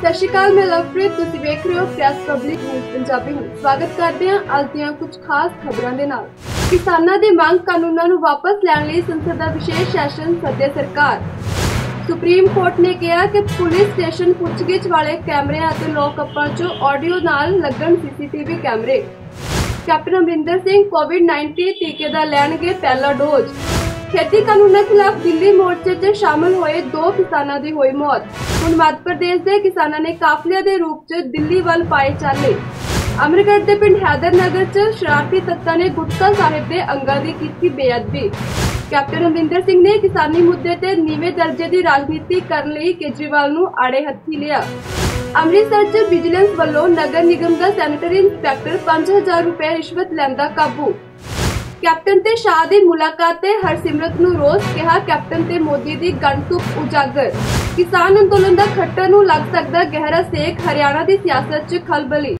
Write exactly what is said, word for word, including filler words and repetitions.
ਸਤਿ ਸ਼੍ਰੀ ਅਕਾਲ, मैं लवप्रीत, ਤੁਸੀਂ ਵੇਖ ਰਹੇ ਹੋ ਪ੍ਰੈਸ ਪਬਲਿਕ ਨਿਊਜ਼ ਪੰਜਾਬੀ ਨੂੰ। ਸਵਾਗਤ ਕਰਦੇ ਹਾਂ ਅੱਜ ਦੀਆਂ ਕੁਝ ਖਾਸ ਖਬਰਾਂ ਦੇ ਨਾਲ। ਕਿਸਾਨਾਂ ਦੀ ਮੰਗ ਕਾਨੂੰਨਾਂ ਨੂੰ ਵਾਪਸ ਲੈਣ ਲਈ ਸੰਸਦ ਦਾ ਵਿਸ਼ੇਸ਼ ਸੈਸ਼ਨ ਸੱਦੇ ਸਰਕਾਰ। ਸੁਪਰੀਮ ਕੋਰਟ ਨੇ ਕਿਹਾ ਕਿ ਪੁਲਿਸ ਸਟੇਸ਼ਨ ਪੁੱਛਗਿੱਛ ਵਾਲੇ ਕੈਮਰਿਆਂ ਅਤੇ ਲੋਕ-ਅੱਪਾਂ 'ਚੋਂ ਆਡੀਓ ਨਾਲ ਲੱਗਣ ਸੀਸੀਟੀਵੀ ਕੈਮਰੇ। ਕੈਪਟਨ ਅਮਰਿੰਦਰ ਸਿੰਘ ਕੋविड उन्नीस ਟੀਕੇ ਦਾ ਲੈਣਗੇ ਪਹਿਲਾ ਡੋਜ਼। खेती कानूनों खिलाफ दिल्ली मोर्चे च शामिल होए दो किसानों की हुई मौत। हुण मध्य प्रदेश के किसानों ने काफले के रूप च दिल्ली वाल पाए चाले। अमरगढ़ के पिंड हैदर नगर च शरारती तत्तां ने गुटका साहिब के अंगां दी कीती बेअदबी। कैप्टन अमरिंदर सिंह ने किसानी मुद्दे ते नीवें दर्जे की राजनीति करने लई केजरीवाल नूं आड़े हत्थी लिया। अमृतसर च विजिलेंस वालों नगर निगम का सैनिटरी इंस्पैक्टर पांच हजार रुपए रिश्वत लैंदा काबू। कैप्टन ते शाह दी मुलाकात ते हरसिमरत नूं रोस, कहा कैप्टन ते मोदी दी गणतुक उजागर। किसान अंदोलन दा खट्टर नूं लग सकदा गहरा सेक, हरियाणा दी सियासत च खलबली।